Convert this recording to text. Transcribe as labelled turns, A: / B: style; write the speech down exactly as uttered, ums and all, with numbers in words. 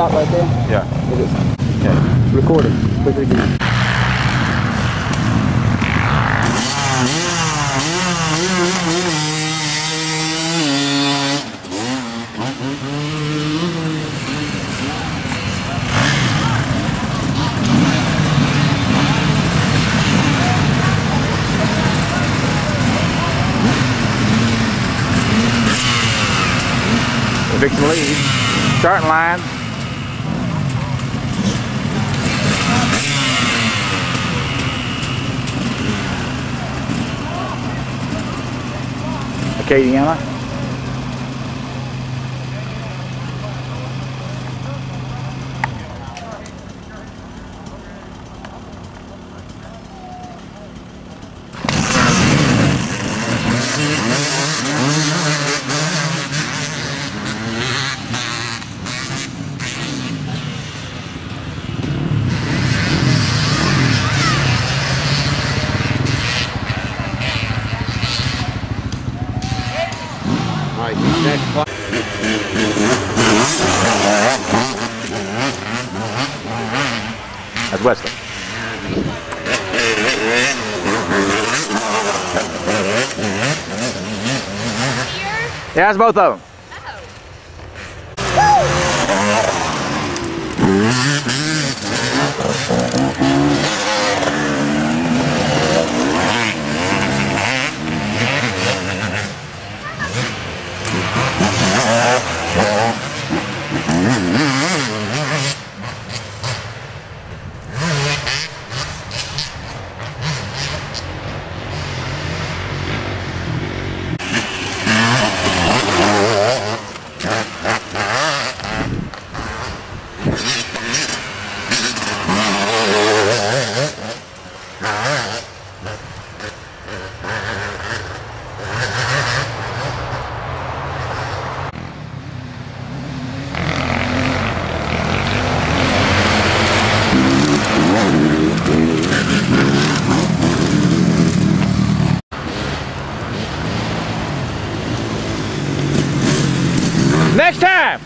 A: stop right there?
B: Yeah.
A: It is.
B: Yeah.
A: Record it. Quickly again.
B: Fix the lead. Starting line. Acadiana.
C: Alright, next clock.
B: That's Wesley. Yeah, that's both of them. Next time!